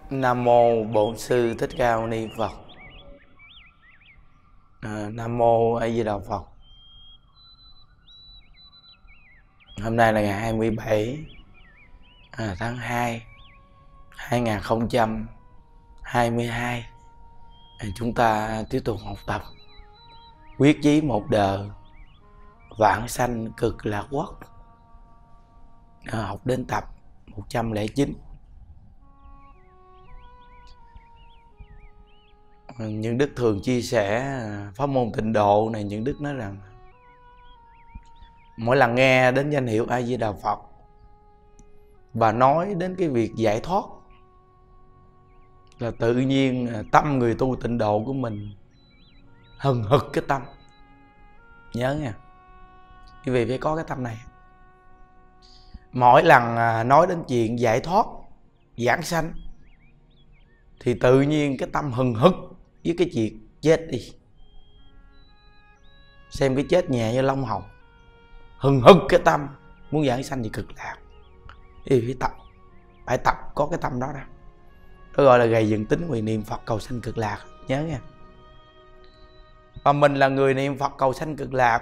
Nam mô Bổn Sư Thích Ca Mâu Ni Phật. Nam mô A Di Đà Phật. Hôm nay là ngày 27 tháng 2 2022. Chúng ta tiếp tục học tập Quyết chí một đời vãng sanh cực lạc quốc. Học đến tập 109. Những Đức thường chia sẻ pháp môn tịnh độ này, những Đức nói rằng mỗi lần nghe đến danh hiệu A Di Đà Phật và nói đến cái việc giải thoát là tự nhiên tâm người tu tịnh độ của mình hừng hực cái tâm. Nhớ nha, quý vị phải có cái tâm này. Mỗi lần nói đến chuyện giải thoát giảng sanh thì tự nhiên cái tâm hừng hực với cái chuyện chết đi. Xem cái chết nhẹ như lông hồng, hừng hực cái tâm muốn giảng sanh thì cực lạc. Thì phải tập có cái tâm đó ra. Đó gọi là gầy dựng tính nguyện niệm Phật cầu sanh cực lạc. Nhớ nha. Và mình là người niệm Phật cầu sanh cực lạc,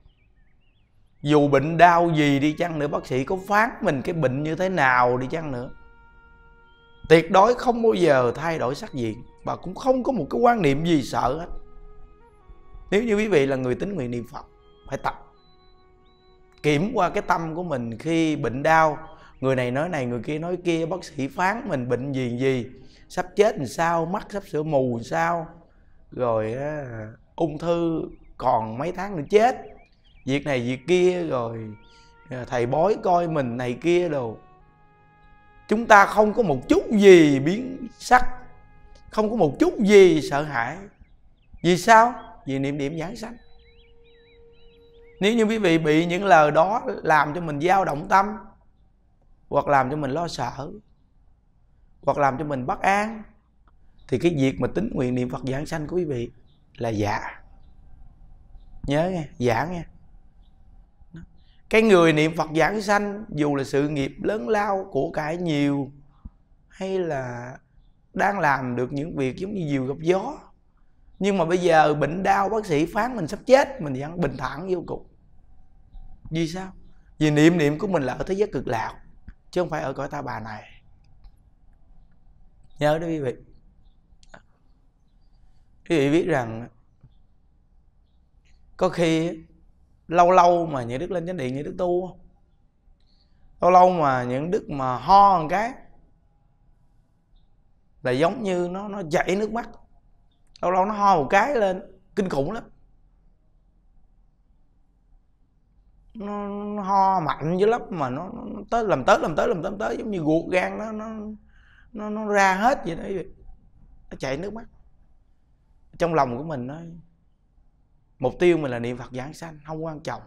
dù bệnh đau gì đi chăng nữa, bác sĩ có phán mình cái bệnh như thế nào đi chăng nữa, tuyệt đối không bao giờ thay đổi sắc diện, và cũng không có một cái quan niệm gì sợ hết. Nếu như quý vị là người tín nguyện niệm Phật, phải tập kiểm qua cái tâm của mình khi bệnh đau. Người này nói này, người kia nói kia, bác sĩ phán mình bệnh gì, sắp chết làm sao, mắt sắp sửa mù làm sao, rồi ung thư còn mấy tháng nữa chết, việc này việc kia, rồi thầy bói coi mình này kia đồ. Chúng ta không có một chút gì biến sắc, không có một chút gì sợ hãi. Vì sao? Vì niệm niệm giảng sanh. Nếu như quý vị bị những lời đó làm cho mình dao động tâm, hoặc làm cho mình lo sợ, hoặc làm cho mình bất an, thì cái việc mà tín nguyện niệm Phật giảng sanh của quý vị là giả. Nhớ nghe, giả nghe. Cái người niệm Phật giảng sanh, dù là sự nghiệp lớn lao, của cải nhiều, hay là đang làm được những việc giống như diều gặp gió, nhưng mà bây giờ bệnh đau, bác sĩ phán mình sắp chết, mình vẫn bình thản vô cùng. Vì sao? Vì niệm của mình là ở thế giới cực lạc, chứ không phải ở cõi ta bà này. Nhớ đó quý vị. Quý vị biết rằng có khi lâu lâu mà những Đức lên chánh điện, những Đức tu, lâu lâu mà những Đức mà ho một cái là giống như nó chảy nước mắt. Lâu lâu nó ho một cái lên kinh khủng lắm. Nó ho mạnh dữ lắm, mà nó tới làm tới giống như ruột gan nó ra hết vậy đó. Nó chảy nước mắt. Trong lòng của mình nói mục tiêu mình là niệm Phật giảng sanh, không quan trọng.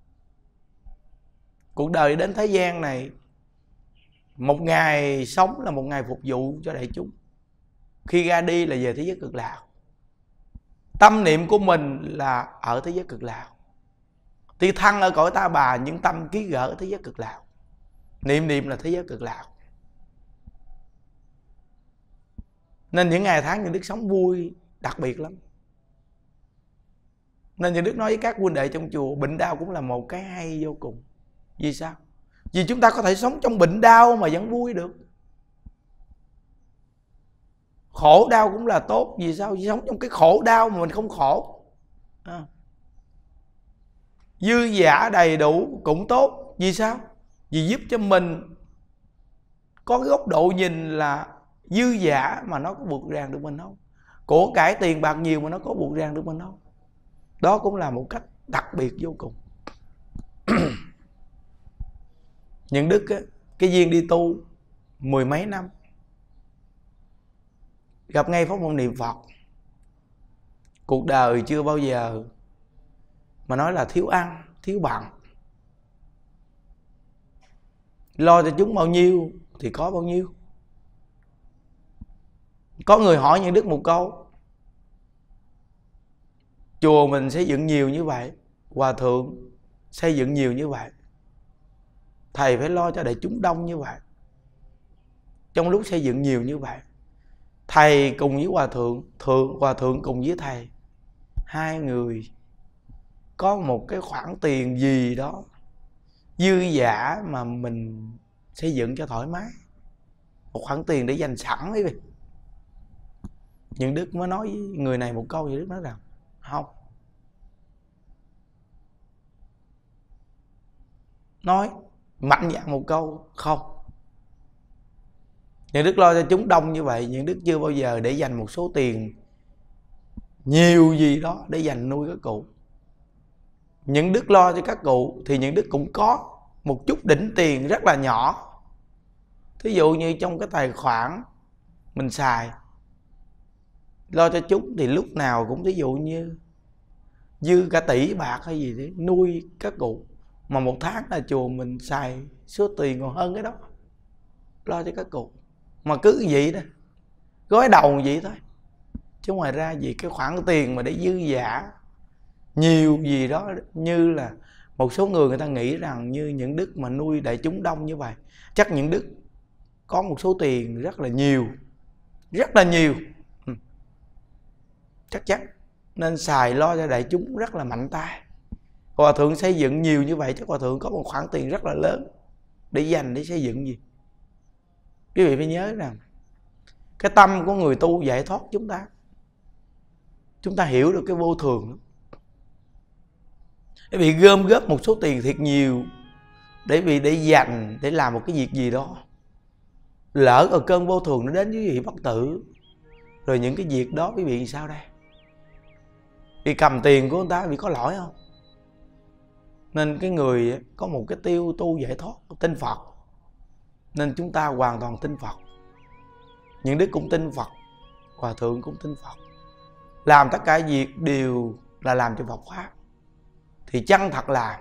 Cuộc đời đến thế gian này, một ngày sống là một ngày phục vụ cho đại chúng, khi ra đi là về thế giới cực lạc. Tâm niệm của mình là ở thế giới cực lạc. Tuy thân ở cõi ta bà, nhưng tâm ký gỡ ở thế giới cực lạc. Niệm là thế giới cực lạc. Nên những ngày tháng những Đức sống vui đặc biệt lắm. Nên những Đức nói với các huynh đệ trong chùa, bệnh đau cũng là một cái hay vô cùng. Vì sao? Vì chúng ta có thể sống trong bệnh đau mà vẫn vui được. Khổ đau cũng là tốt. Vì sao? Vì sống trong cái khổ đau mà mình không khổ. Dư dả đầy đủ cũng tốt. Vì sao? Vì giúp cho mình có cái góc độ nhìn là dư dả mà nó có buộc ràng được mình không? Của cải tiền bạc nhiều mà nó có buộc ràng được mình không? Đó cũng là một cách đặc biệt vô cùng. Những Đức cái duyên đi tu mười mấy năm, gặp ngay pháp môn niệm Phật. Cuộc đời chưa bao giờ mà nói là thiếu ăn, thiếu bận. Lo cho chúng bao nhiêu thì có bao nhiêu. Có người hỏi những Đức một câu: chùa mình xây dựng nhiều như vậy, hòa thượng xây dựng nhiều như vậy, thầy phải lo cho đại chúng đông như vậy, trong lúc xây dựng nhiều như vậy, thầy cùng với hòa thượng cùng với thầy, hai người có một cái khoản tiền gì đó dư dả mà mình xây dựng cho thoải mái, một khoản tiền để dành sẵn ấy. Những Đức mới nói với người này một câu, Những Đức nói rằng không, nói mạnh dạn một câu không. Những Đức lo cho chúng đông như vậy, Những Đức chưa bao giờ để dành một số tiền nhiều gì đó để dành nuôi các cụ. Những Đức lo cho các cụ thì Những Đức cũng có một chút đỉnh tiền rất là nhỏ. Thí dụ như trong cái tài khoản mình xài lo cho chúng thì lúc nào cũng thí dụ như dư cả tỷ bạc hay gì để nuôi các cụ, mà một tháng là chùa mình xài số tiền còn hơn cái đó, lo cho các cụ. Mà cứ vậy đó, gói đầu vậy thôi, chứ ngoài ra vì cái khoản tiền mà để dư giả nhiều gì đó, như là một số người ta nghĩ rằng như Những Đức mà nuôi đại chúng đông như vậy, chắc Những Đức có một số tiền rất là nhiều, rất là nhiều, chắc chắn, nên xài lo cho đại chúng rất là mạnh tay. Hòa thượng xây dựng nhiều như vậy, chắc hòa thượng có một khoản tiền rất là lớn để dành để xây dựng gì. Quý vị phải nhớ rằng cái tâm của người tu giải thoát chúng ta hiểu được cái vô thường. Quý vị gom góp một số tiền thiệt nhiều để dành để làm một cái việc gì đó, lỡ ở cơn vô thường nó đến với quý vị bất tử, rồi những cái việc đó quý vị sao đây? Vì cầm tiền của người ta, quý vị có lỗi không? Nên cái người có một cái tiêu tu giải thoát, tin Phật, nên chúng ta hoàn toàn tin Phật. Những Đức cũng tin Phật, hòa thượng cũng tin Phật, làm tất cả việc đều là làm cho Phật pháp, thì chân thật làm.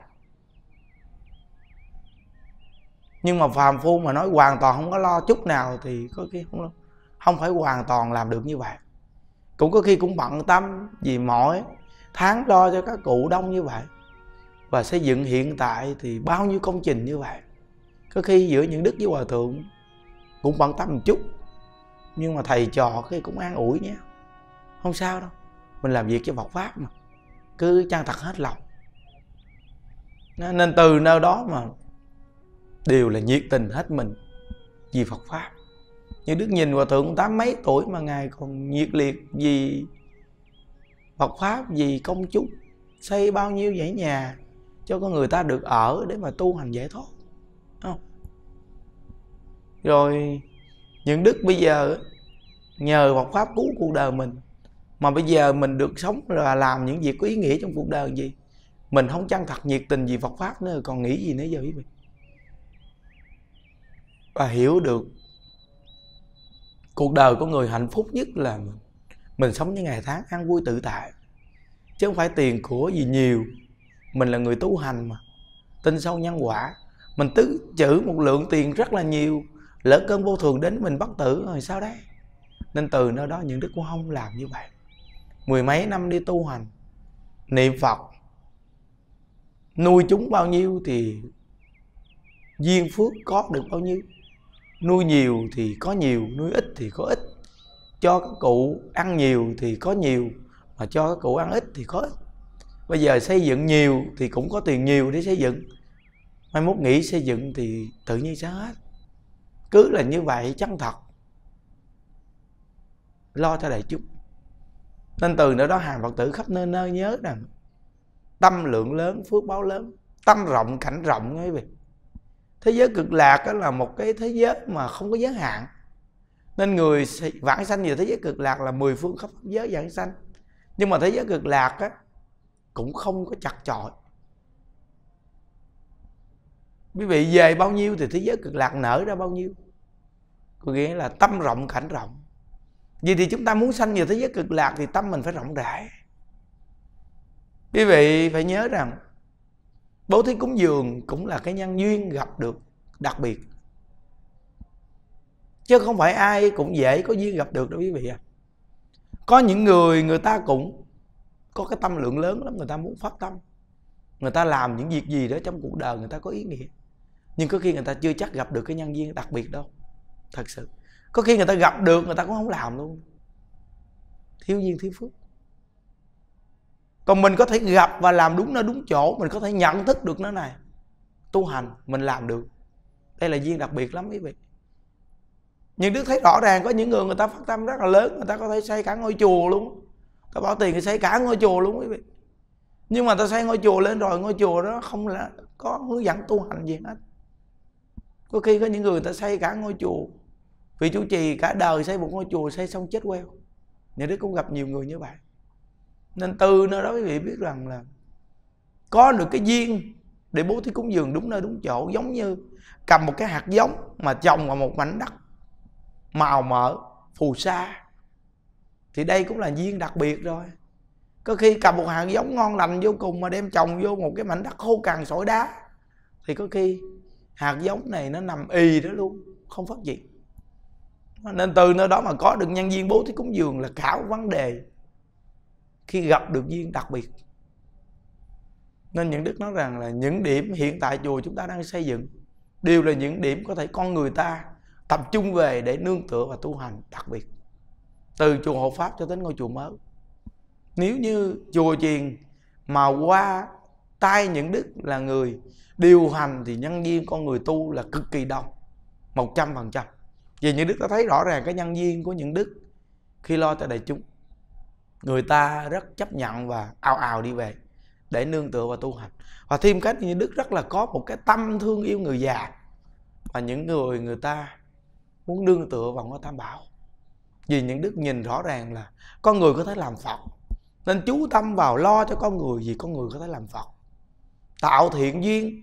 Nhưng mà phàm phu mà nói hoàn toàn không có lo chút nào thì có khi không phải hoàn toàn làm được như vậy. Cũng có khi cũng bận tâm vì mỗi tháng lo cho các cụ đông như vậy, và xây dựng hiện tại thì bao nhiêu công trình như vậy. Có khi giữa Những Đức với hòa thượng cũng bận tâm một chút, nhưng mà thầy trò khi cũng an ủi nhé, không sao đâu, mình làm việc cho Phật pháp mà, cứ chân thật hết lòng. Nên từ nơi đó mà đều là nhiệt tình hết mình vì Phật pháp. Như Đức nhìn hòa thượng 80 mấy tuổi mà ngài còn nhiệt liệt vì Phật pháp, vì công chúng, xây bao nhiêu dãy nhà cho con người ta được ở để mà tu hành giải thoát, không? Rồi Những Đức bây giờ nhờ Phật pháp cứu cuộc đời mình, mà bây giờ mình được sống là làm những việc có ý nghĩa trong cuộc đời gì. Mình không chân thật nhiệt tình vì Phật pháp nữa, còn nghĩ gì nữa giờ quý vị? Và hiểu được cuộc đời của người hạnh phúc nhất là mình sống những ngày tháng an vui tự tại, chứ không phải tiền của gì nhiều. Mình là người tu hành mà, tin sâu nhân quả, mình tứ trữ một lượng tiền rất là nhiều, lỡ cơn vô thường đến mình bất tử rồi sao đấy? Nên từ nơi đó Những Đức cũng không làm như vậy. 10 mấy năm đi tu hành, niệm Phật, nuôi chúng bao nhiêu thì duyên phước có được bao nhiêu. Nuôi nhiều thì có nhiều, nuôi ít thì có ít. Cho các cụ ăn nhiều thì có nhiều, mà cho các cụ ăn ít thì có ít. Bây giờ xây dựng nhiều thì cũng có tiền nhiều để xây dựng, mai mốt nghĩ xây dựng thì tự nhiên sẽ hết. Cứ là như vậy, chân thật, lo cho đại chúng. Nên từ nơi đó hàng Phật tử khắp nơi nơi nhớ rằng tâm lượng lớn, phước báo lớn, tâm rộng, cảnh rộng nghe quý vị. Thế giới cực lạc đó là một cái thế giới mà không có giới hạn. Nên người vãng sanh về thế giới cực lạc là 10 phương khắp pháp giới vãng sanh. Nhưng mà thế giới cực lạc á, cũng không có chặt chội. Quý vị về bao nhiêu thì thế giới cực lạc nở ra bao nhiêu. Có nghĩa là tâm rộng, cảnh rộng. Vì thì chúng ta muốn sanh về thế giới cực lạc thì tâm mình phải rộng rãi. Quý vị phải nhớ rằng bố thí cúng dường cũng là cái nhân duyên gặp được đặc biệt, chứ không phải ai cũng dễ có duyên gặp được đâu quý vị à. Có những người ta cũng có cái tâm lượng lớn lắm, người ta muốn phát tâm, người ta làm những việc gì đó trong cuộc đời người ta có ý nghĩa, nhưng có khi người ta chưa chắc gặp được cái nhân duyên đặc biệt đâu. Thật sự có khi người ta gặp được người ta cũng không làm luôn. thiếu duyên thiếu phước. Còn mình có thể gặp và làm đúng nơi đúng chỗ, mình có thể nhận thức được nó này, tu hành mình làm được. Đây là duyên đặc biệt lắm quý vị. Nhưng Đức thấy rõ ràng có những người ta phát tâm rất là lớn, người ta có thể xây cả ngôi chùa luôn, ta bỏ tiền để xây cả ngôi chùa luôn quý vị. Nhưng mà ta xây ngôi chùa lên rồi, ngôi chùa đó không là có hướng dẫn tu hành gì hết. Có khi có những người ta xây cả ngôi chùa, vị chủ trì cả đời xây một ngôi chùa, xây xong chết queo. Nhà Đức cũng gặp nhiều người như vậy. Nên từ nơi đó quý vị biết rằng là có được cái duyên để bố thí cúng dường đúng nơi đúng chỗ, giống như cầm một cái hạt giống mà trồng vào một mảnh đất màu mỡ, phù sa, thì đây cũng là duyên đặc biệt rồi. Có khi cầm một hạt giống ngon lành vô cùng mà đem trồng vô một cái mảnh đất khô cằn sỏi đá, thì có khi hạt giống này nó nằm ì đó luôn, không phát triển. Nên từ nơi đó mà có được nhân duyên bố thí cúng dường là cả vấn đề khi gặp được duyên đặc biệt. Nên những Đức nói rằng là những điểm hiện tại chùa chúng ta đang xây dựng đều là những điểm có thể con người ta tập trung về để nương tựa và tu hành đặc biệt. Từ chùa Hộ Pháp cho đến ngôi chùa mới. Nếu như chùa chiền mà qua tay những Đức là người điều hành thì nhân duyên con người tu là cực kỳ đông, 100%. Vì những Đức đã thấy rõ ràng cái nhân duyên của những Đức khi lo cho đại chúng, người ta rất chấp nhận và ào ào đi về để nương tựa và tu hành. Và thêm cách như Đức rất là có một cái tâm thương yêu người già, và những người ta muốn nương tựa vào ngôi Tam Bảo. Vì những Đức nhìn rõ ràng là con người có thể làm Phật, nên chú tâm vào lo cho con người, vì con người có thể làm Phật, tạo thiện duyên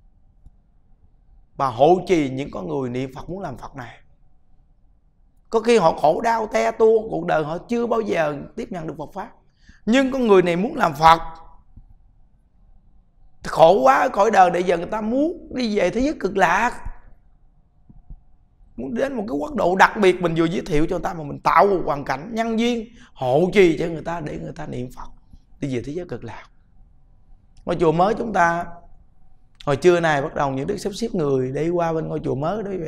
và hộ trì những con người niệm Phật muốn làm Phật này. Có khi họ khổ đau te tua, cuộc đời họ chưa bao giờ tiếp nhận được Phật Pháp, nhưng con người này muốn làm Phật, khổ quá ở cõi đời, để giờ người ta muốn đi về thế giới cực lạc, muốn đến một cái quốc độ đặc biệt. Mình vừa giới thiệu cho người ta mà mình tạo một hoàn cảnh nhân duyên hộ trì cho người ta để người ta niệm Phật đi về thế giới cực lạc. Ngôi chùa mới chúng ta hồi trưa này bắt đầu những Đức sắp xếp người đi qua bên ngôi chùa mới đó.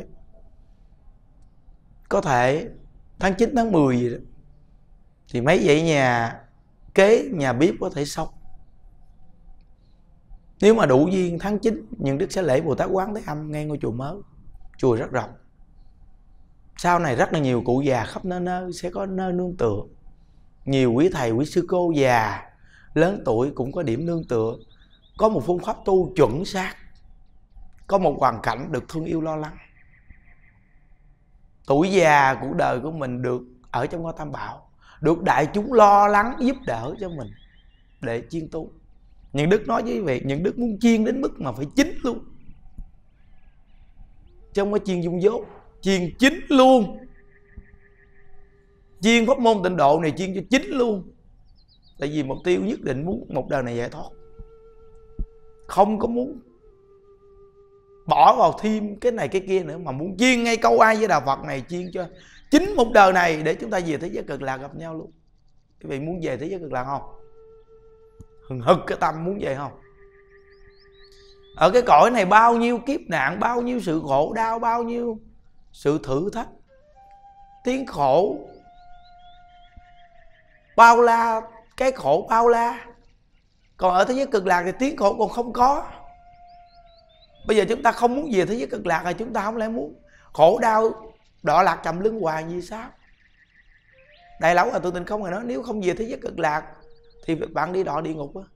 Có thể tháng 9, tháng 10 gì đó thì mấy dãy nhà kế, nhà bếp có thể xong. Nếu mà đủ duyên tháng 9 những Đức sẽ lễ Bồ Tát Quán Thế Âm ngay ngôi chùa mới. Chùa rất rộng, sau này rất là nhiều cụ già khắp nơi sẽ có nơi nương tựa. Nhiều quý thầy quý sư cô già lớn tuổi cũng có điểm nương tựa, có một phương pháp tu chuẩn xác, có một hoàn cảnh được thương yêu lo lắng. Tuổi già cuộc đời của mình được ở trong ngôi Tam Bảo, được đại chúng lo lắng giúp đỡ cho mình để chuyên tu. Những Đức nói với quý vị, những Đức muốn chuyên đến mức mà phải chính luôn, chứ không có chuyên dung dốt, chuyên chính luôn. Chuyên pháp môn tịnh độ này chuyên cho chính luôn. Tại vì mục tiêu nhất định muốn một đời này giải thoát, không có muốn bỏ vào thêm cái này cái kia nữa, mà muốn chuyên ngay câu ai với Đạo Phật này, chuyên cho chính một đời này để chúng ta về thế giới cực lạc gặp nhau luôn. Quý vị muốn về thế giới cực lạc không? Hừng hực cái tâm muốn về không? Ở cái cõi này bao nhiêu kiếp nạn, bao nhiêu sự khổ đau, bao nhiêu sự thử thách, tiếng khổ bao la, cái khổ bao la. Còn ở thế giới cực lạc thì tiếng khổ còn không có. Bây giờ chúng ta không muốn về thế giới cực lạc rồi, chúng ta không lẽ muốn khổ đau đọa lạc trầm luân hoài gì sao? Đại lão là tự tình không hề nói nếu không về thế giới cực lạc thì bạn đi đọa địa ngục á.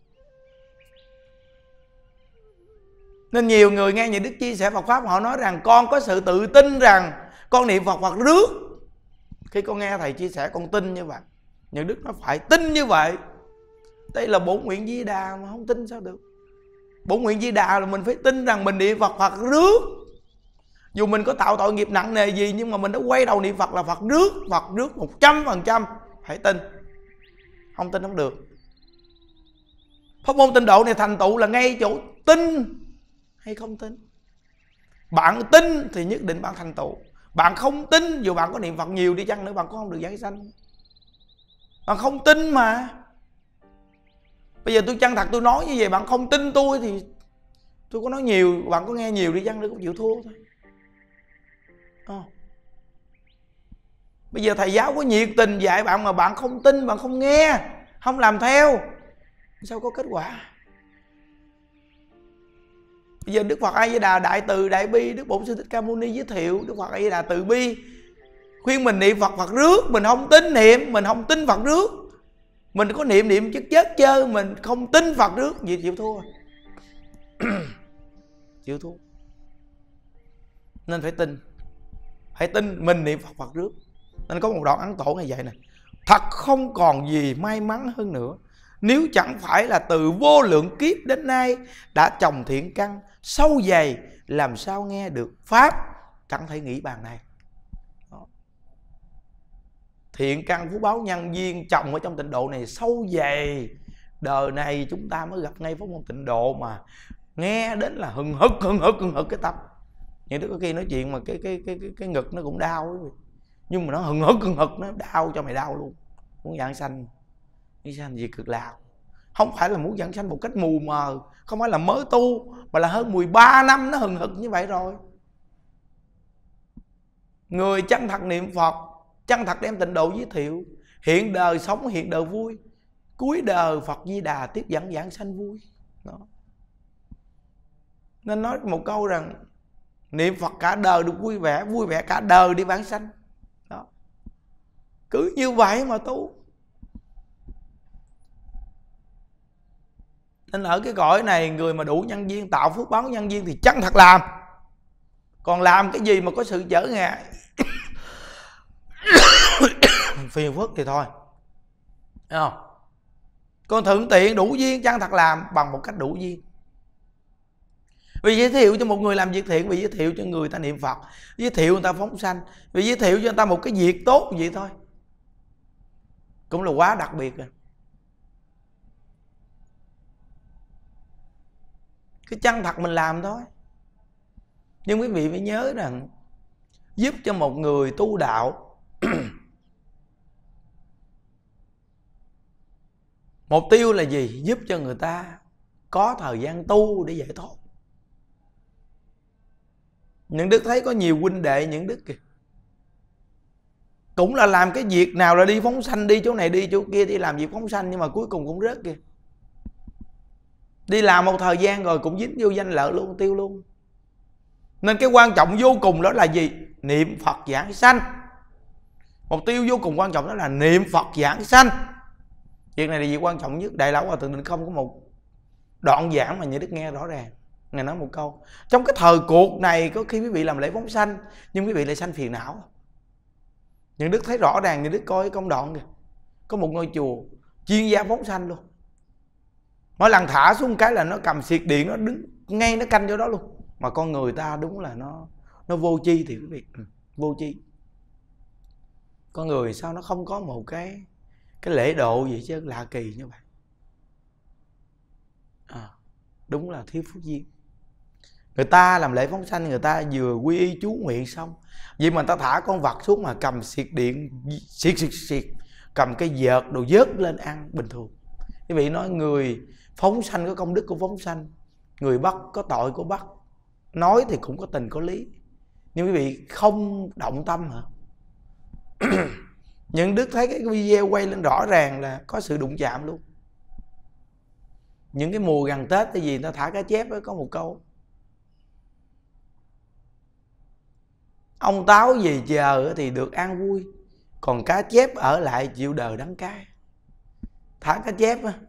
Nên nhiều người nghe những Đức chia sẻ Phật Pháp, họ nói rằng con có sự tự tin rằng con niệm Phật Phật rước. Khi con nghe thầy chia sẻ con tin như vậy. Những Đức nó phải tin như vậy. Đây là bổn nguyện Di Đà mà không tin sao được. Bổn nguyện Di Đà là mình phải tin rằng mình niệm Phật Phật rước. Dù mình có tạo tội nghiệp nặng nề gì, nhưng mà mình đã quay đầu niệm Phật là Phật rước. Phật rước 100%. Phải tin. Không tin không được. Pháp môn tịnh độ này thành tựu là ngay chỗ tin hay không tin. Bạn tin thì nhất định bạn thành tựu. Bạn không tin, dù bạn có niệm Phật nhiều đi chăng nữa, bạn cũng không được giảng sanh. Bạn không tin mà. Bây giờ tôi chân thật tôi nói như vậy, bạn không tin tôi thì tôi có nói nhiều, bạn có nghe nhiều đi chăng nữa cũng chịu thua thôi. Bây giờ thầy giáo có nhiệt tình dạy bạn mà bạn không tin, bạn không nghe, không làm theo, sao có kết quả? Bây giờ Đức Phật A Di Đà đại từ đại bi, Đức Bổn Sư Thích Ca Mâu Ni giới thiệu Đức Phật A Di Đà từ bi, khuyên mình niệm Phật Phật rước, mình không tin niệm, mình không tin Phật rước, mình có niệm niệm chết chơi, mình không tin Phật rước, gì chịu thua. Chịu thua. Nên phải tin mình niệm Phật Phật rước. Nên có một đoạn ấn tổ này vậy nè: thật không còn gì may mắn hơn nữa, nếu chẳng phải là từ vô lượng kiếp đến nay đã trồng thiện căn sâu dày, làm sao nghe được pháp chẳng thể nghĩ bàn này. Đó. Thiện căn phú báo nhân duyên trồng ở trong tịnh độ này sâu dày, đời này chúng ta mới gặp ngay pháp môn tịnh độ mà nghe đến là hừng hực cái tâm. Những đứa có khi nói chuyện mà cái ngực nó cũng đau ấy. Nhưng mà nó hừng hực nó đau cho mày đau luôn. Muốn giảng sanh gì cực lạc, không phải là muốn giảng sanh một cách mù mờ, không phải là mới tu, mà là hơn 13 năm nó hừng hực như vậy rồi. Người chân thật niệm Phật, chân thật đem tịnh độ giới thiệu, hiện đời sống hiện đời vui, cuối đời Phật Di Đà tiếp dẫn giảng sanh vui. Đó. Nên nói một câu rằng niệm Phật cả đời được vui vẻ cả đời đi vãng sanh. Đó. Cứ như vậy mà tu. Nên ở cái cõi này, người mà đủ nhân duyên, tạo phước báo nhân duyên thì chân thật làm. Còn làm cái gì mà có sự trở ngại phiền phức thì thôi. Thấy không? Còn thuận tiện đủ duyên chân thật làm bằng một cách đủ duyên. Vì giới thiệu cho một người làm việc thiện, vì giới thiệu cho người ta niệm Phật, giới thiệu người ta phóng sanh, vì giới thiệu cho người ta một cái việc tốt vậy thôi, cũng là quá đặc biệt rồi. Cái chân thật mình làm thôi. Nhưng quý vị phải nhớ rằng giúp cho một người tu đạo mục tiêu là gì? Giúp cho người ta có thời gian tu để giải thoát. Những đức thấy có nhiều huynh đệ những đức kìa, cũng là làm cái việc nào là đi phóng sanh, đi chỗ này đi chỗ kia, đi làm việc phóng sanh, nhưng mà cuối cùng cũng rớt kìa. Đi làm một thời gian rồi cũng dính vô danh lợi luôn, tiêu luôn. Nên cái quan trọng vô cùng đó là gì? Niệm Phật giảng sanh. Mục tiêu vô cùng quan trọng đó là niệm Phật giảng sanh. Việc này là việc quan trọng nhất. Đại Lão Hòa Thượng Định Không có một đoạn giảng mà như đức nghe rõ ràng. Ngài nói một câu: trong cái thời cuộc này có khi quý vị làm lễ phóng sanh, nhưng quý vị lại sanh phiền não. Những đức thấy rõ ràng, như đức coi cái công đoạn kìa, có một ngôi chùa chuyên gia phóng sanh luôn. Mỗi lần thả xuống cái là nó cầm xiệt điện, nó đứng ngay nó canh vô đó luôn. Mà con người ta đúng là nó vô tri thì quý vị, vô tri. Con người sao nó không có một cái lễ độ gì chứ lạ kỳ như vậy. Đúng là thiếu phước duyên. Người ta làm lễ phóng sanh, người ta vừa quy y chú nguyện xong, vậy mà người ta thả con vật xuống mà cầm xiệt điện, xiệt, cầm cái vợt đồ vớt lên ăn bình thường. Quý vị nói người phóng sanh có công đức của phóng sanh, người bắt có tội của bắt. Nói thì cũng có tình có lý, nhưng quý vị không động tâm hả? Những đức thấy cái video quay lên rõ ràng là có sự đụng chạm luôn. Những cái mùa gần Tết cái gì người ta thả cá chép ấy, có một câu: ông táo về chờ thì được an vui, còn cá chép ở lại chịu đời đắng cay. Thả cá chép á,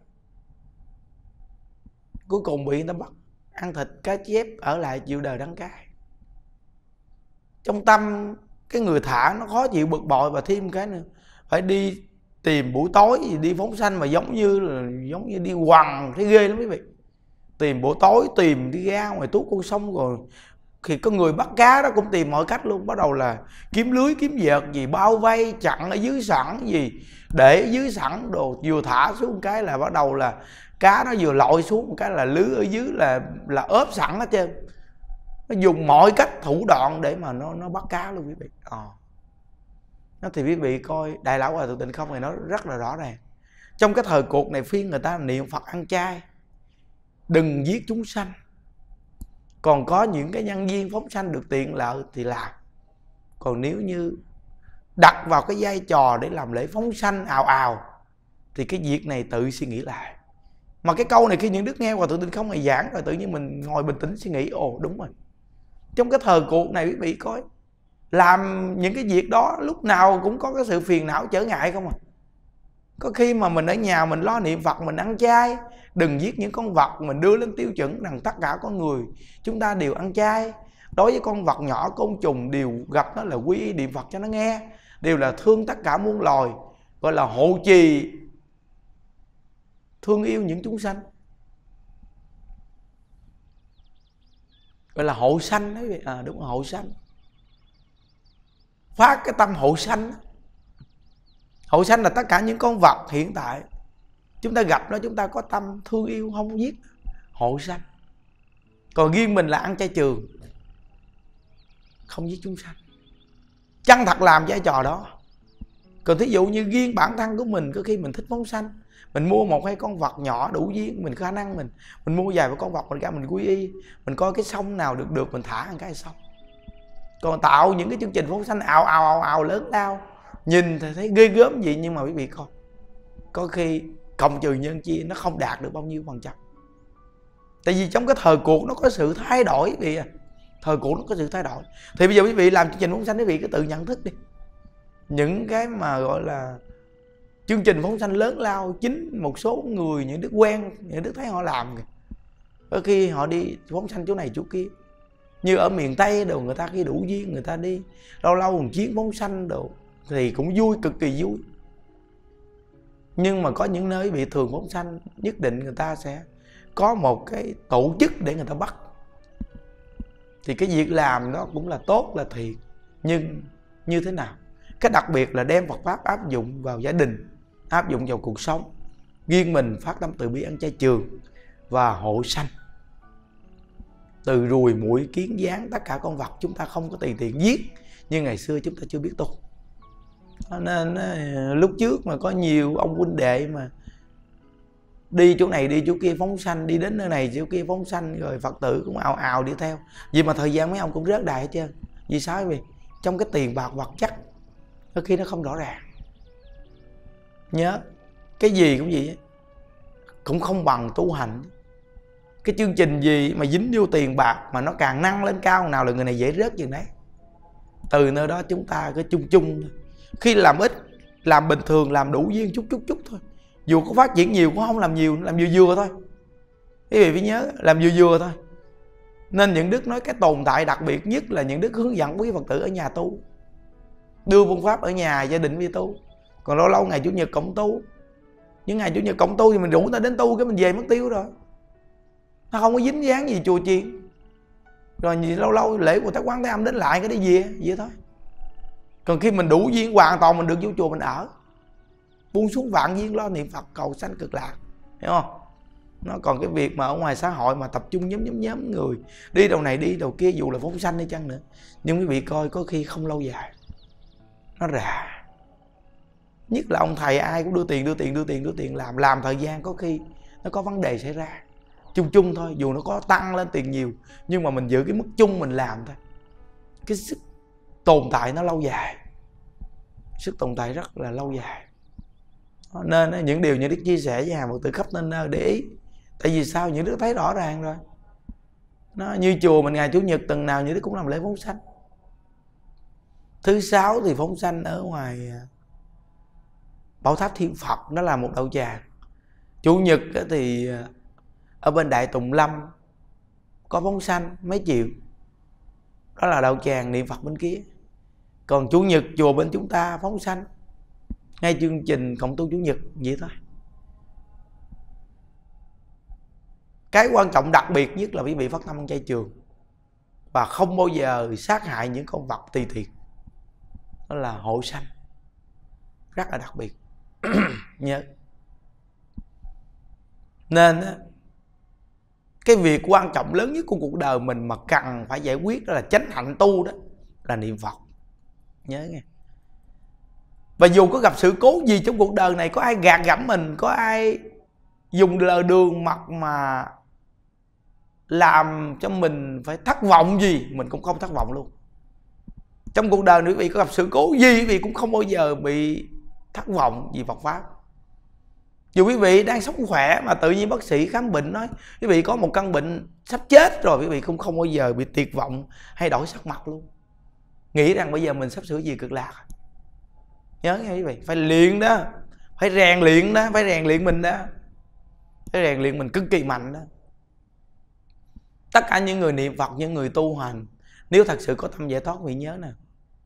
cuối cùng bị người ta bắt ăn thịt cá chép, ở lại chịu đời đắng cay. Trong tâm cái người thả nó khó chịu bực bội, và thêm cái nữa phải đi tìm buổi tối gì đi phóng sanh mà giống như đi quằn, thấy ghê lắm quý vị. Tìm buổi tối, tìm đi ra ngoài tuốt con sông, rồi thì có người bắt cá đó cũng tìm mọi cách luôn. Bắt đầu là kiếm lưới kiếm vợt gì bao vây chặn ở dưới sẵn gì, để dưới sẵn đồ, vừa thả xuống cái là bắt đầu là cá nó vừa lội xuống một cái là lưới ở dưới là ốp sẵn hết trơn. Nó dùng mọi cách thủ đoạn để mà nó bắt cá luôn quý vị. Nó thì quý vị coi Đại Lão Hòa Thượng Tịnh Không này nói rất là rõ ràng. Trong cái thời cuộc này phiên người ta niệm Phật ăn chay, đừng giết chúng sanh. Còn có những cái nhân viên phóng sanh được tiện lợi thì làm. Còn nếu như đặt vào cái vai trò để làm lễ phóng sanh ào ào, thì cái việc này tự suy nghĩ lại. Mà cái câu này khi những đức nghe Hòa Thượng Tịnh Không này giảng rồi, tự nhiên mình ngồi bình tĩnh suy nghĩ, ồ đúng rồi, trong cái thời cuộc này quý vị coi, làm những cái việc đó lúc nào cũng có cái sự phiền não trở ngại không à. Có khi mà mình ở nhà mình lo niệm Phật, mình ăn chay, đừng giết những con vật, mình đưa lên tiêu chuẩn rằng tất cả con người chúng ta đều ăn chay. Đối với con vật nhỏ, côn trùng đều gặp nó là quy y niệm Phật cho nó nghe, đều là thương tất cả muôn loài, gọi là hộ trì thương yêu những chúng sanh, gọi là hộ sanh đấy. Đúng rồi, hộ sanh, phát cái tâm hộ sanh. Hộ sanh là tất cả những con vật hiện tại chúng ta gặp nó, chúng ta có tâm thương yêu, không giết, hộ sanh. Còn riêng mình là ăn chay trường, không giết chúng sanh, chân thật làm vai trò đó. Còn thí dụ như riêng bản thân của mình, có khi mình thích phóng sanh, mình mua một hai con vật nhỏ đủ duyên, mình khả năng mình mua vài con vật mình ra mình quy y, mình coi cái sông nào được mình thả một cái xong. Còn tạo những cái chương trình phóng sanh ào lớn lao, nhìn thì thấy ghê gớm gì, nhưng mà quý vị coi, có khi cộng trừ nhân chia nó không đạt được bao nhiêu phần trăm. Tại vì trong cái thời cuộc nó có sự thay đổi quý vị à. Thời cuộc nó có sự thay đổi. Thì bây giờ quý vị làm chương trình phóng sanh, quý vị cứ tự nhận thức đi. Những cái mà gọi là chương trình phóng sanh lớn lao, chính một số người, những đức quen, những đức thấy họ làm kìa, có khi họ đi phóng sanh chỗ này chỗ kia. Như ở miền Tây đồ, người ta khi đủ duyên người ta đi lâu lâu một chuyến phóng sanh đồ thì cũng vui, cực kỳ vui. Nhưng mà có những nơi bị thường phóng sanh, nhất định người ta sẽ có một cái tổ chức để người ta bắt. Thì cái việc làm đó cũng là tốt, là thiệt. Nhưng như thế nào? Cái đặc biệt là đem Phật Pháp áp dụng vào gia đình, áp dụng vào cuộc sống. Riêng mình phát tâm từ bi ăn chay trường và hộ sanh. Từ ruồi muỗi kiến gián, tất cả con vật chúng ta không có tùy tiện giết như ngày xưa chúng ta chưa biết tu. Nên lúc trước mà có nhiều ông huynh đệ mà đi chỗ này đi chỗ kia phóng sanh, đi đến nơi này chỗ kia phóng sanh, rồi Phật tử cũng ào đi theo. Vì mà thời gian mấy ông cũng rớt đài hết trơn. Vì sao? Vì trong cái tiền bạc vật chất đôi khi nó không rõ ràng. Nhớ cái gì cũng vậy, cũng không bằng tu hành. Cái chương trình gì mà dính vô tiền bạc mà nó càng nâng lên cao nào là người này dễ rớt chừng đấy. Từ nơi đó chúng ta cứ chung chung thôi. Khi làm ít, làm bình thường, làm đủ duyên chút thôi. Dù có phát triển nhiều cũng không làm nhiều, làm vừa thôi. Quý vị phải nhớ, làm vừa thôi. Nên những đức nói cái tồn tại đặc biệt nhất là những đức hướng dẫn quý Phật tử ở nhà tu, đưa phương pháp ở nhà gia đình đi tu. Còn lâu lâu ngày chủ nhật cộng tu, những ngày chủ nhật cộng tu thì mình rủ người ta đến tu, cái mình về mất tiêu rồi. Nó không có dính dáng gì chùa chiền. Rồi lâu lâu lễ của Thái Quán Thế Âm đến lại cái đi về thôi. Còn khi mình đủ duyên hoàn toàn mình được vô chùa mình ở, buông xuống vạn duyên lo niệm Phật cầu sanh cực lạc, hiểu không? Nó còn cái việc mà ở ngoài xã hội mà tập trung nhóm người đi đầu này đi đầu kia, dù là phóng sanh đi chăng nữa, nhưng quý vị coi có khi không lâu dài nó rà. Nhất là ông thầy ai cũng đưa tiền làm thời gian có khi nó có vấn đề xảy ra. Chung thôi, dù nó có tăng lên tiền nhiều, nhưng mà mình giữ cái mức chung mình làm thôi. Cái sức tồn tại nó lâu dài, sức tồn tại rất là lâu dài. Nên những điều như Đức chia sẻ với hàng Phật tử khắp nên nơi để ý. Tại vì sao? Những đứa thấy rõ ràng rồi. Nó như chùa mình ngày chủ nhật tuần nào những đứa cũng làm lễ phóng sanh. Thứ sáu thì phóng sanh ở ngoài Bảo Tháp Thiên Phật, nó là một đạo tràng. Chủ nhật thì ở bên Đại Tùng Lâm có phóng sanh mấy triệu, đó là đạo tràng niệm Phật bên kia. Còn chủ nhật chùa bên chúng ta phóng sanh ngay chương trình cộng tu chủ nhật vậy thôi. Cái quan trọng đặc biệt nhất là quý vị phát tâm ăn chay trường và không bao giờ sát hại những con vật tùy tiện, đó là hộ sanh, rất là đặc biệt. Nhớ. Nên cái việc quan trọng lớn nhất của cuộc đời mình mà cần phải giải quyết đó là chánh hạnh tu, đó là niệm Phật. Nhớ nghe. Và dù có gặp sự cố gì trong cuộc đời này, có ai gạt gẫm mình, có ai dùng lờ đường mật mà làm cho mình phải thất vọng gì, mình cũng không thất vọng luôn. Trong cuộc đời quý vị có gặp sự cố gì, quý vị cũng không bao giờ bị thất vọng vì Phật Pháp. Dù quý vị đang sống khỏe mà tự nhiên bác sĩ khám bệnh nói quý vị có một căn bệnh sắp chết rồi, quý vị cũng không bao giờ bị tuyệt vọng hay đổi sắc mặt luôn, nghĩ rằng bây giờ mình sắp sửa về cực lạc. Nhớ nghe quý vị, phải luyện đó, phải rèn luyện đó, phải rèn luyện mình đó, phải rèn luyện mình cực kỳ mạnh đó. Tất cả những người niệm Phật, những người tu hành, nếu thật sự có tâm giải thoát, quý vị nhớ nè,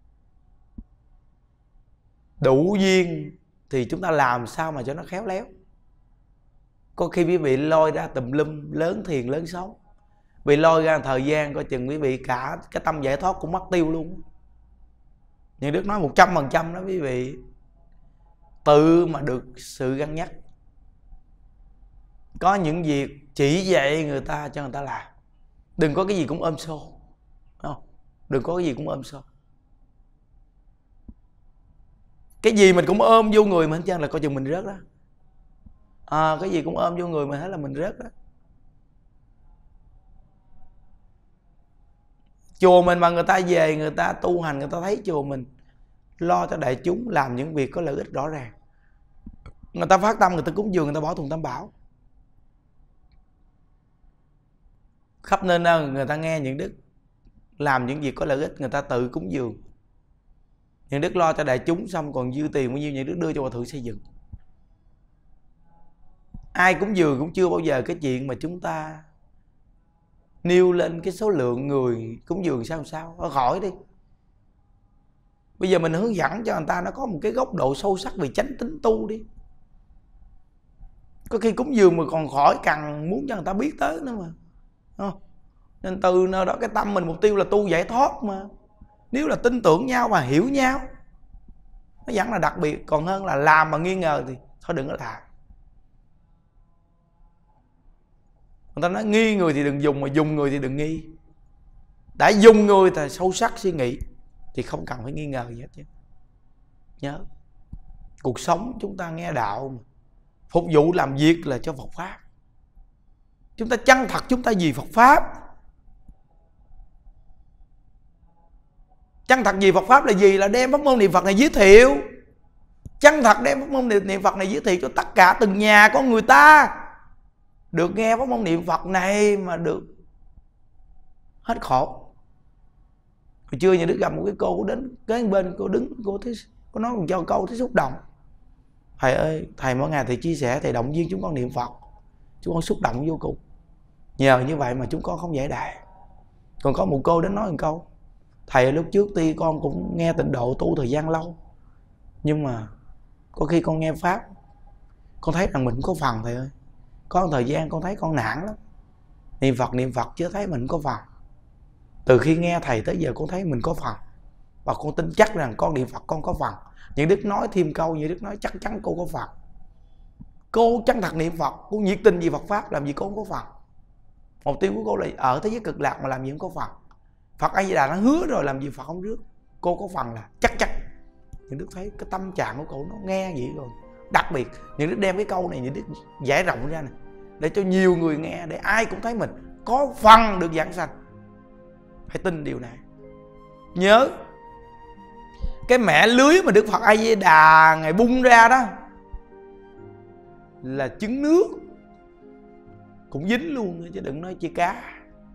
đủ duyên thì chúng ta làm sao mà cho nó khéo léo. Có khi quý vị lôi ra tùm lum, lớn thiền lớn xấu, bị lôi ra thời gian coi chừng quý vị cả cái tâm giải thoát cũng mất tiêu luôn. Nhưng Đức nói 100% đó quý vị, tự mà được sự gắn nhắc. Có những việc chỉ dạy người ta cho người ta làm. Đừng có cái gì cũng ôm xô, không? Đừng có cái gì cũng ôm xô. Cái gì mình cũng ôm vô người mình hết trơn là coi chừng mình rớt đó. Cái gì cũng ôm vô người mình hết là mình rớt đó. Chùa mình mà người ta về, người ta tu hành, người ta thấy chùa mình lo cho đại chúng, làm những việc có lợi ích rõ ràng, người ta phát tâm, người ta cúng dường, người ta bỏ thùng tam bảo. Khắp nơi đâu người ta nghe những đức làm những việc có lợi ích, người ta tự cúng dường. Những đức lo cho đại chúng xong còn dư tiền bao nhiêu những đức đưa cho hòa thượng xây dựng. Ai cúng dường cũng chưa bao giờ cái chuyện mà chúng ta nêu lên cái số lượng người cúng dường sao khỏi đi. Bây giờ mình hướng dẫn cho người ta nó có một cái góc độ sâu sắc về chánh tính tu đi. Có khi cúng dường mà còn khỏi cần muốn cho người ta biết tới nữa mà. Nên từ nơi đó cái tâm mình mục tiêu là tu giải thoát mà. Nếu là tin tưởng nhau và hiểu nhau, nó vẫn là đặc biệt. Còn hơn là làm mà nghi ngờ thì thôi đừng có làm. Người ta nói nghi người thì đừng dùng, mà dùng người thì đừng nghi. Đã dùng người thì sâu sắc suy nghĩ thì không cần phải nghi ngờ gì hết chứ. Nhớ, cuộc sống chúng ta nghe đạo mà, phục vụ làm việc là cho Phật Pháp. Chúng ta chân thật chúng ta vì Phật Pháp. Chân thật vì Phật Pháp là gì? Là đem pháp môn niệm Phật này giới thiệu. Chân thật đem pháp môn niệm Phật này giới thiệu cho tất cả từng nhà con người ta được nghe pháp môn niệm Phật này mà được hết khổ. Hồi trưa nhà Đức gặp một cái cô đến kế bên, cô đứng, cô nói cho câu thấy xúc động. Thầy ơi, thầy mỗi ngày thầy chia sẻ, thầy động viên chúng con niệm Phật, chúng con xúc động vô cùng. Nhờ như vậy mà chúng con không giải đài. Còn có một cô đến nói một câu: thầy lúc trước tuy con cũng nghe tịnh độ tu thời gian lâu, nhưng mà có khi con nghe Pháp, con thấy rằng mình có phần thầy ơi. Có một thời gian con thấy con nản lắm, niệm Phật chứ thấy mình có phần. Từ khi nghe thầy tới giờ con thấy mình có phần, và con tin chắc rằng con niệm Phật con có phần. Những Đức nói thêm câu, như Đức nói chắc chắn cô có phần. Cô chân thật niệm Phật, cô nhiệt tình vì Phật Pháp, làm gì cô không có phần. Mục tiêu của cô là ở thế giới cực lạc mà làm gì không có phần. Phật A Di Đà nó hứa rồi, làm gì Phật không rước. Cô có phần là chắc chắn. Những Đức thấy cái tâm trạng của cô nó nghe vậy rồi. Đặc biệt những Đức đem cái câu này, những Đức giải rộng ra này, để cho nhiều người nghe, để ai cũng thấy mình có phần được giảng sanh. Hãy tin điều này. Nhớ, cái mẻ lưới mà Đức Phật A Di Đà Ngài bung ra đó là trứng nước, cũng dính luôn chứ đừng nói chi cá.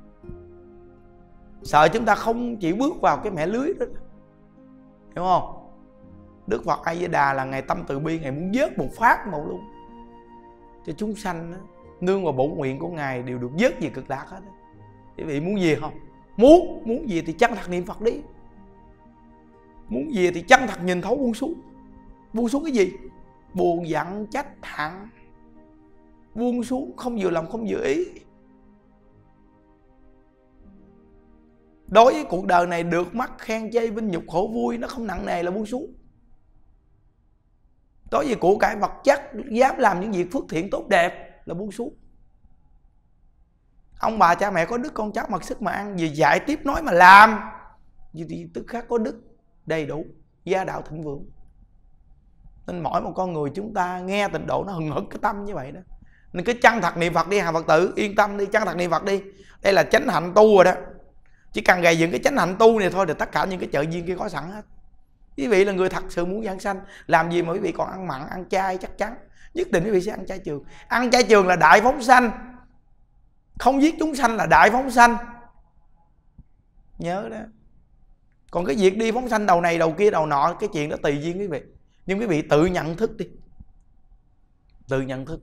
Sợ chúng ta không chỉ bước vào cái mẻ lưới đó, hiểu không? Đức Phật A Di Đà là Ngài tâm từ bi, Ngài muốn vớt một phát một luôn cho chúng sanh đó. Nương vào bổn nguyện của Ngài đều được vớt về cực lạc hết. Quý vị muốn gì không? Muốn gì thì chân thật niệm Phật đi. Muốn gì thì chân thật nhìn thấu buông xuống. Buông xuống cái gì? Buồn giận trách hận. Buông xuống, không vừa lòng không vừa ý. Đối với cuộc đời này được mắt khen chê vinh nhục khổ vui, nó không nặng nề là buông xuống. Đối với của cải vật chất, dám làm những việc phước thiện tốt đẹp là buông xuống. Ông bà cha mẹ có đức, con cháu mặc sức mà ăn, vì dạy tiếp nói mà làm, vì thì tức khắc có đức đầy đủ, gia đạo thịnh vượng. Nên mỗi một con người chúng ta nghe tịnh độ nó hừng hực cái tâm như vậy đó. Nên cái chân thật niệm Phật đi, hàng Phật tử yên tâm đi, chân thật niệm Phật đi. Đây là chánh hạnh tu rồi đó. Chỉ cần gầy dựng cái chánh hạnh tu này thôi thì tất cả những cái trợ duyên kia có sẵn hết. Quý vị là người thật sự muốn giảng sanh, làm gì mà quý vị còn ăn mặn ăn chay, chắc chắn nhất định quý vị sẽ ăn chay trường. Ăn chay trường là đại phóng sanh, không giết chúng sanh là đại phóng sanh, nhớ đó. Còn cái việc đi phóng sanh đầu này đầu kia đầu nọ, cái chuyện đó tùy duyên quý vị, nhưng quý vị tự nhận thức đi, tự nhận thức.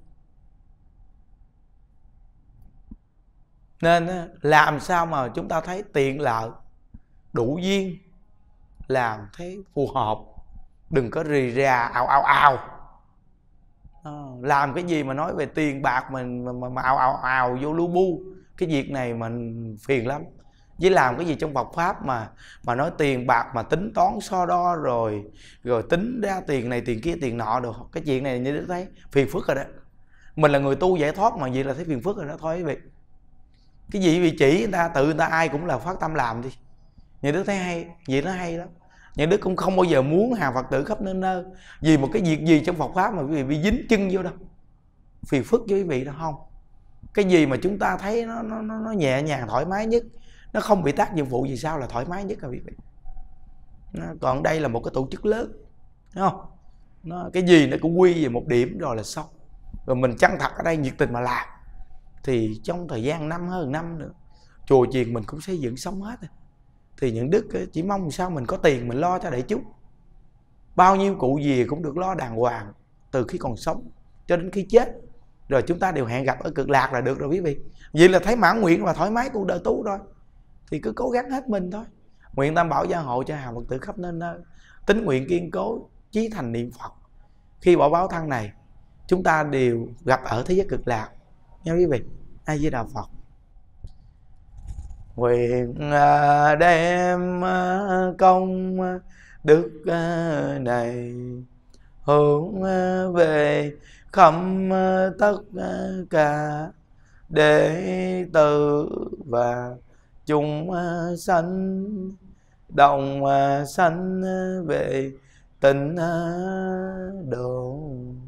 Nên làm sao mà chúng ta thấy tiện lợi, đủ duyên, làm thấy phù hợp, đừng có rì rà ào ào ào. Làm cái gì mà nói về tiền bạc mình mà ào ào ào vô lu bu, cái việc này mình phiền lắm. Với làm cái gì trong Phật pháp mà nói tiền bạc mà tính toán so đo rồi tính ra tiền này tiền kia tiền nọ được, cái chuyện này như Đức thấy phiền phức rồi đó. Mình là người tu giải thoát mà vậy là thấy phiền phức rồi đó thôi quý vị. Cái gì vì chỉ người ta, tự người ta ai cũng là phát tâm làm đi. Nhà Đức thấy hay, vậy nó hay lắm. Nhà Đức cũng không bao giờ muốn hàng Phật tử khắp nơi nơi vì một cái việc gì trong Phật pháp mà quý vị bị dính chân vô đâu, phiền phức với quý vị đâu. Không, cái gì mà chúng ta thấy nó nhẹ nhàng thoải mái nhất, nó không bị tác dụng phụ gì sao là thoải mái nhất rồi quý vị. Còn đây là một cái tổ chức lớn, đúng không? Cái gì nó cũng quy về một điểm rồi là xong. Rồi mình chân thật ở đây nhiệt tình mà làm thì trong thời gian hơn năm nữa chùa chiền mình cũng xây dựng xong hết. Thì những đức chỉ mong sao mình có tiền mình lo cho đại chúng, bao nhiêu cụ gì cũng được lo đàng hoàng từ khi còn sống cho đến khi chết, rồi chúng ta đều hẹn gặp ở Cực Lạc là được rồi quý vị. Vậy là thấy mãn nguyện và thoải mái cuộc đời tu rồi, thì cứ cố gắng hết mình thôi. Nguyện Tam Bảo gia hộ cho hàng Phật tử khắp nơi nơi tín nguyện kiên cố, chí thành niệm Phật. Khi bỏ báo thân này chúng ta đều gặp ở thế giới Cực Lạc nha quý vị. A Di Đà Phật. Nguyện đem công đức này hướng về khắp tất cả đệ tử và chúng sanh, đồng sanh về tịnh độ.